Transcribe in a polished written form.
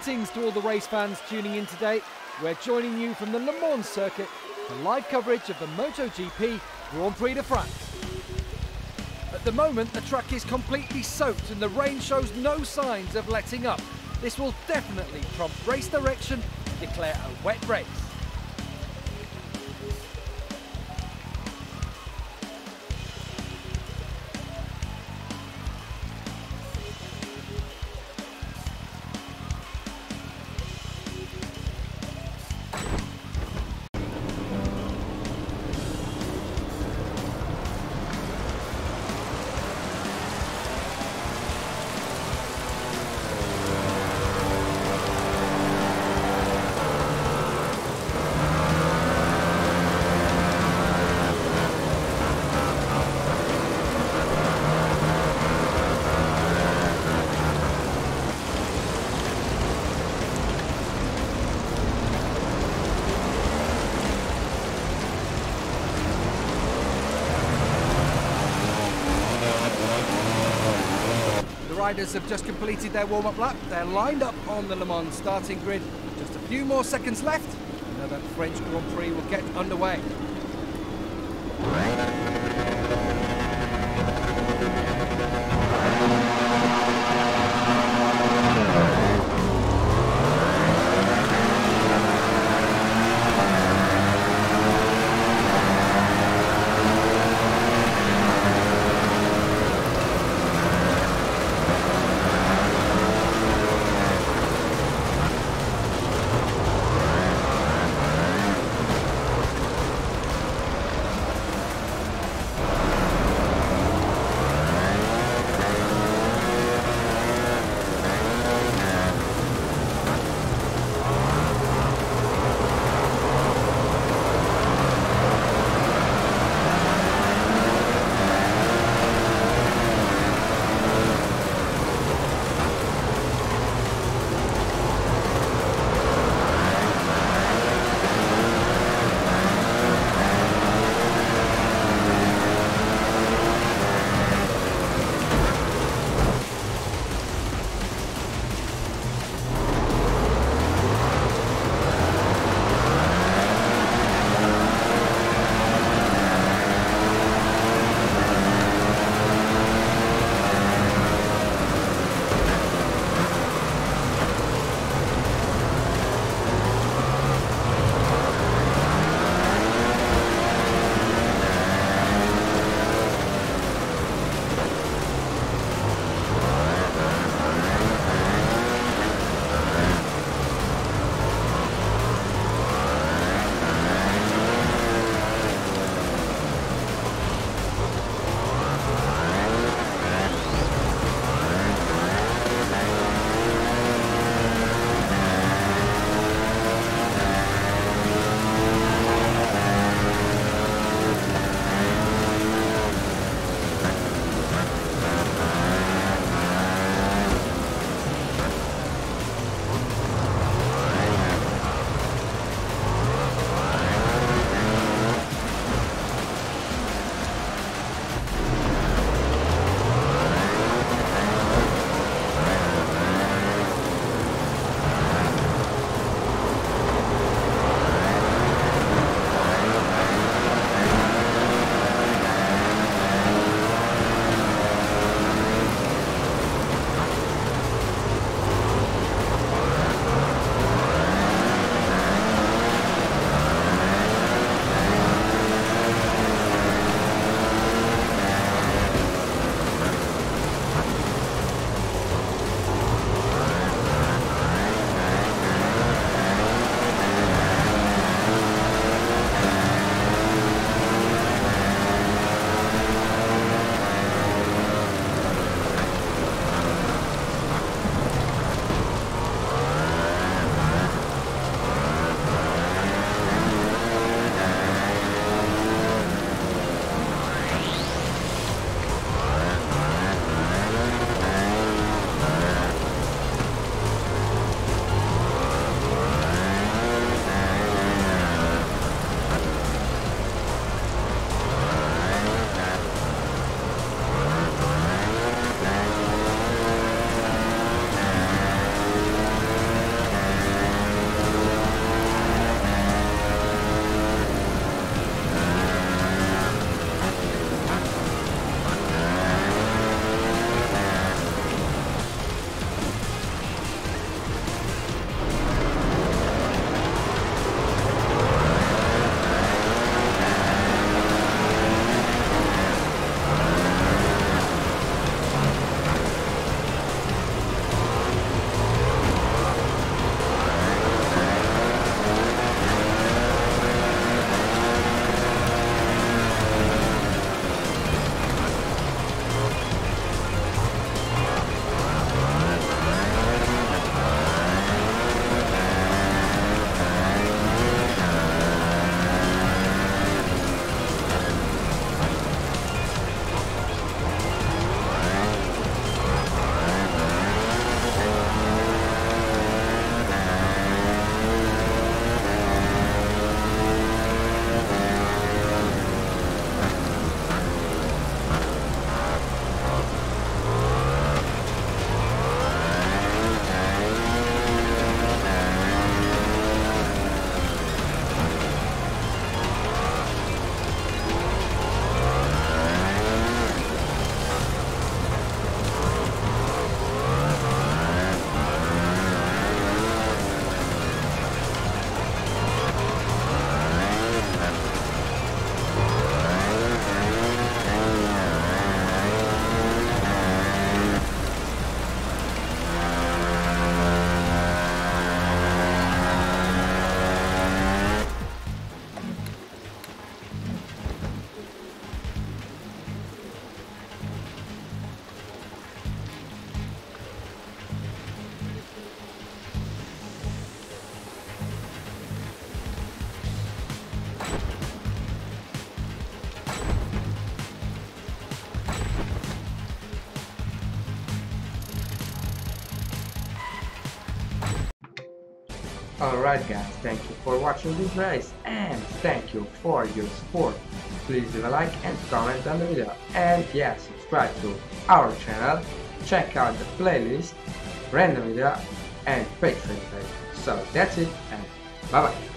Greetings to all the race fans tuning in today. We're joining you from the Le Mans circuit for live coverage of the MotoGP Grand Prix de France. At the moment, the track is completely soaked and the rain shows no signs of letting up. This will definitely prompt race direction and declare a wet race. Riders have just completed their warm-up lap. They're lined up on the Le Mans starting grid. Just a few more seconds left, and now that French Grand Prix will get underway. Alright guys, thank you for watching this race and thank you for your support. Please leave a like and comment on the video, and yeah, subscribe to our channel, check out the playlist, random video and Patreon page. So that's it, and bye bye.